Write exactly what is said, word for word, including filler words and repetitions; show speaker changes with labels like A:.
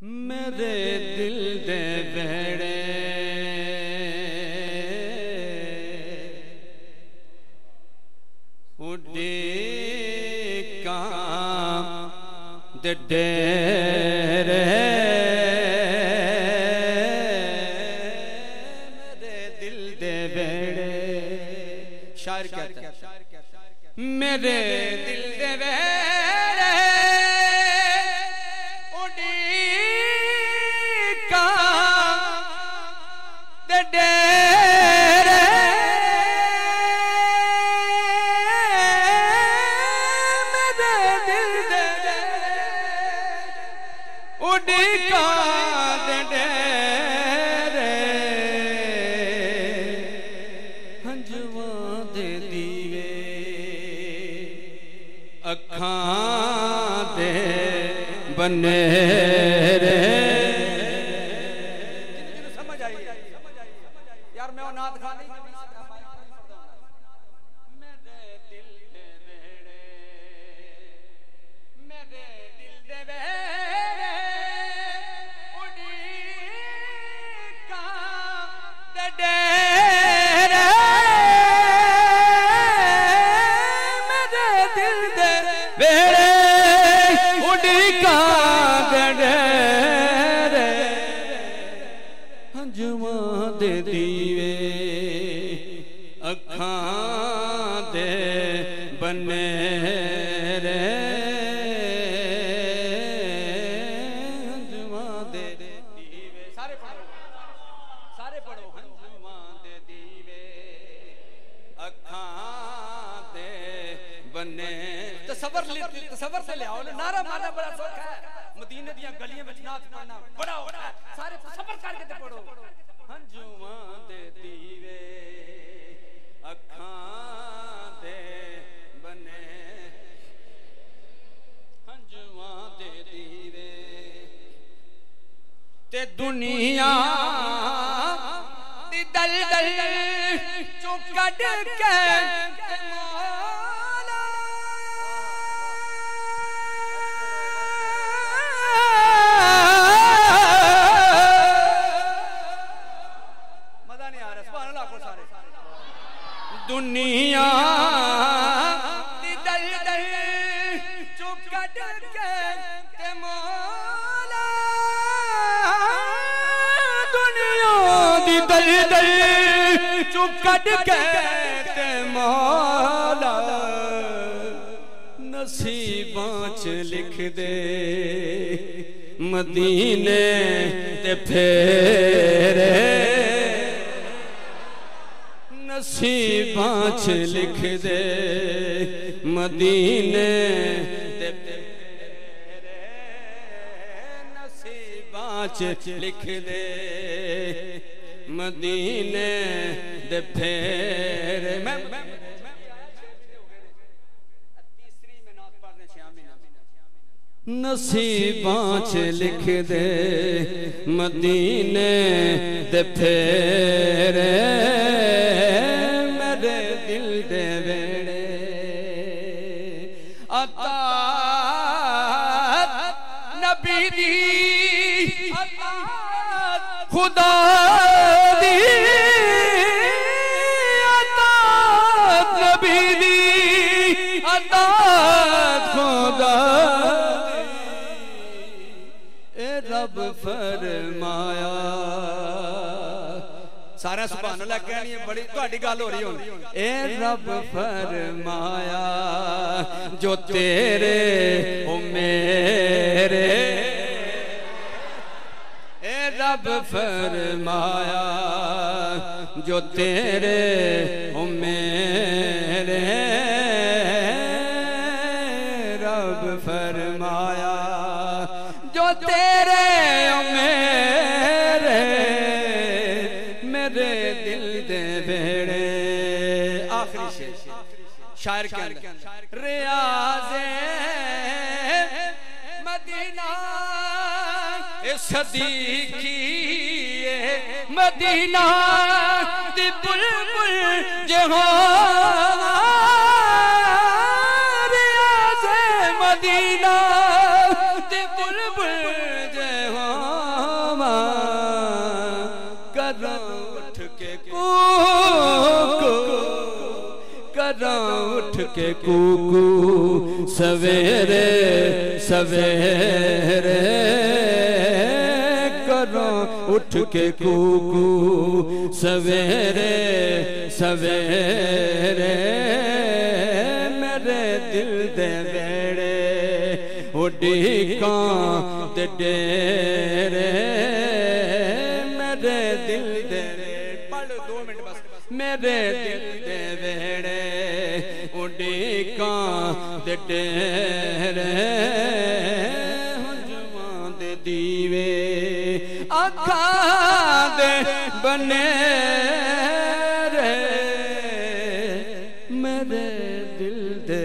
A: मेरे दिल दे बेड़े उड़े काम दे डेरे मेरे दिल दे बेड़े शायर कहते हैं मेरे दिल दे बेड़े उड़ी काम दे डेरे मेरे दिल दे उड़ी काम दे डेरे हंजुआ दे दीवे अखां दे बने रे समझ आई यार मैं वो नात खा नहीं मेरे दिल दे बेड़े मेरे दिल दे बेड़े उड़ी का दे डेरे मेरे दिल दे बेड़े उड़ी का दे डेरे हंजुआ दे दीवे अखां दे बने रे हंजुआ दे दीवे सारे पढ़ो सारे पढ़ो हंजुआ दे दीवे अखां दे बने तसव्वुर तसव्वुर से ले आओ नारा मारना बड़ा सौखा है मदीने दी गलियां में नात पढ़ना बड़ा होता है सारे तसव्वुर करके ते पढ़ो हंजुआ दे दीवे अखां दे बने हंजुआ दे दीवे ते दुनिया दी दलदल चो कढ के दुनिया दी दलदल चो कढ के ते मौला दुनिया दी दलदल चो कढ के ते मौला नसीबां च लिख दे मदीने ते फेरे नसीबां च लिख दे मदीने ते फेरे नसीबां च लिख दे मदीने ते फेरे मैं तीसरी में नात पढ़ने शामिल नसीबां च लिख दे मदीने ते फेरे मेरे दिल दे बेड़े अतात नबी दी अतात खुदा दी अतात नबी दी अतात खुदा रब फरमाया सारा सुभान अल्लाह कहनी है बड़ी ਤੁਹਾਡੀ ਗੱਲ हो रही हो ए रब फरमाया जो तेरे ओ मेरे ए रब फरमाया जो तेरे ओ मेरे रब फरमाया जो तेरे ओ मेरे मेरे दिल दे बेड़े आखिरी शेर शायर के अंदर रियाज़े मदीना ए सदीकी मदीना दी बुलबुल जो हो रियाज़े मदीना दी बुलबुल जो हो के कूकू सवेरे सवेरे करो, उठ के कूकू सवेरे सवेरे मेरे दिल दे वेड़े उड़ीका ते डेरे मेरे दिल दे पढ़ दो मिनट बस मेरे दिल दे वेड़े उड़ीका ते डेरे हुजवां दे दीवे आखा दे बने रे मेरे दिल दे